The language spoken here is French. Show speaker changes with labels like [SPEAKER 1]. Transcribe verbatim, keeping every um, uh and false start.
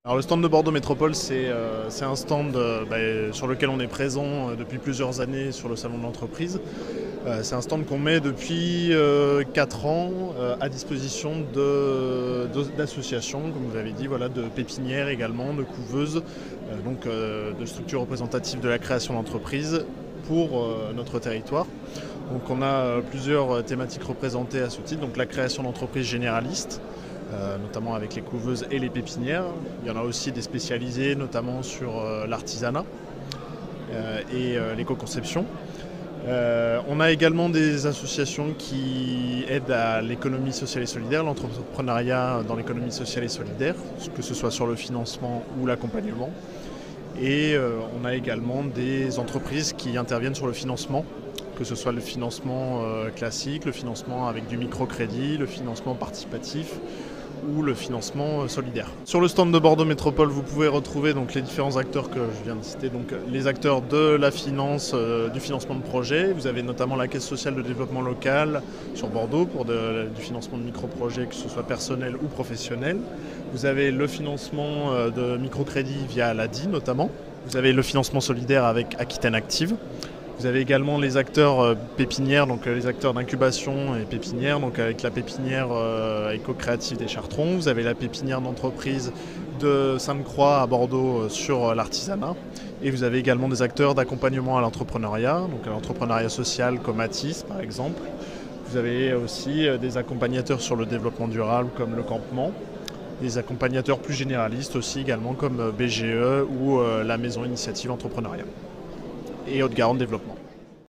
[SPEAKER 1] Alors le stand de Bordeaux Métropole, c'est euh, c'est un stand euh, bah, sur lequel on est présent euh, depuis plusieurs années sur le salon de l'entreprise. Euh, c'est un stand qu'on met depuis euh, quatre ans euh, à disposition de- de- d'associations, comme vous avez dit, voilà, de pépinières également, de couveuses, euh, donc euh, de structures représentatives de la création d'entreprise pour euh, notre territoire. Donc on a euh, plusieurs thématiques représentées à ce titre, donc la création d'entreprises généralistes, euh, notamment avec les couveuses et les pépinières. Il y en a aussi des spécialisés, notamment sur euh, l'artisanat euh, et euh, l'éco-conception. Euh, on a également des associations qui aident à l'économie sociale et solidaire, l'entrepreneuriat dans l'économie sociale et solidaire, que ce soit sur le financement ou l'accompagnement. Et euh, on a également des entreprises qui interviennent sur le financement, que ce soit le financement euh, classique, le financement avec du microcrédit, le financement participatif ou le financement solidaire. Sur le stand de Bordeaux Métropole, vous pouvez retrouver donc les différents acteurs que je viens de citer, donc les acteurs de la finance, euh, du financement de projet. Vous avez notamment la Caisse sociale de développement local sur Bordeaux pour de, du financement de micro-projets, que ce soit personnel ou professionnel. Vous avez le financement euh, de microcrédit via l'A D I notamment. Vous avez le financement solidaire avec Aquitaine Active. Vous avez également les acteurs euh, pépinières, donc euh, les acteurs d'incubation et pépinière, donc avec la pépinière euh, éco-créative des Chartrons. Vous avez la pépinière d'entreprise de Sainte-Croix à Bordeaux euh, sur euh, l'artisanat. Et vous avez également des acteurs d'accompagnement à l'entrepreneuriat, donc à l'entrepreneuriat social comme Atis par exemple. Vous avez aussi euh, des accompagnateurs sur le développement durable comme le Campement. Des accompagnateurs plus généralistes aussi également comme B G E ou euh, la Maison Initiative Entrepreneuriat et Haute-Garonne Développement.